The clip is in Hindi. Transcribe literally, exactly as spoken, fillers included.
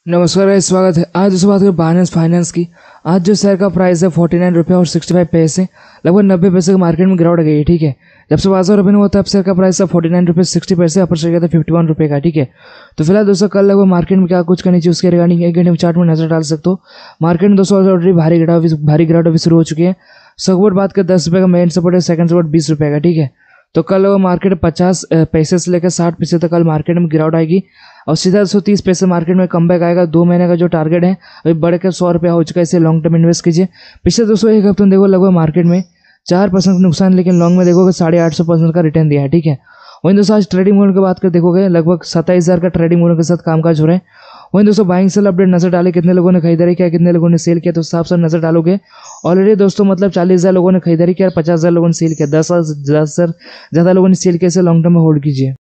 नमस्कार गाइस, स्वागत है। आज दोस्तों बात करें बाइनेंस फाइनेंस की। आज जो शेयर का प्राइस है फोर्टी नाइन रुपये और सिक्सटी फाइव पैसे, लगभग नब्बे पैसे के मार्केट में गिरावट गई है। ठीक है, जब से बाजार ओपन हुआ तब शेयर का प्राइस था फोर्टी नाइन रुपये सिक्सटी पैसे, अपर शेयर का था फिफ्टी वन रुपये का। ठीक है, तो फिलहाल दोस्तों कल लगभग मार्केट में क्या कुछ करनी चाहिए उसके रिगार्डिंग एक घंटे में चार्ट में नजर डाल सकते हो। मार्केट में दोस्तों ऑलरेडी भारी गिरावट भारी गिरावट अभी शुरू हो चुकी है। सपोर्ट बात कर दस रुपये का मेन सपोर्ट है, सेकंड सपोर्ट बीस रुपये का। ठीक है, तो कल वो मार्केट पचास पैसे से लेकर साठ पैसे तक कल मार्केट में गिरावट आएगी और सीधा दो सौ तीस पैसे मार्केट में कमबैक आएगा। दो महीने का जो टारगेट है अभी बढ़कर सौ रुपया हो चुका है। इसे लॉन्ग टर्म इन्वेस्ट कीजिए। पिछले दोस्तों एक हफ्ते में देखो लगभग मार्केट में चार परसेंट नुकसान, लेकिन लॉन्ग में देखोगे साढ़े आठ सौ परसेंट का रिटर्न दिया है। ठीक है, वहीं दोस्तों आज ट्रेडिंग वॉल्यूम की बात कर देखोगे लगभग सत्ताईस हज़ार का ट्रेडिंग वॉल्यूम के साथ कामकाज हो रहे हैं। वहीं दोस्तों बाइंग सेल अपडेट नजर डाले, कितने लोगों ने खरीदारी किया, कितने लोगों ने सेल किया, तो साफ साफ नजर डालोगे ऑलरेडी दोस्तों मतलब चालीस हज़ार लोगों ने खरीदारी किया और पचास हज़ार लोगों ने सेल किया। दस दस हज़ार ज़्यादा लोगों ने सेल किया। इसे लॉन्ग टर्म में होल्ड कीजिए।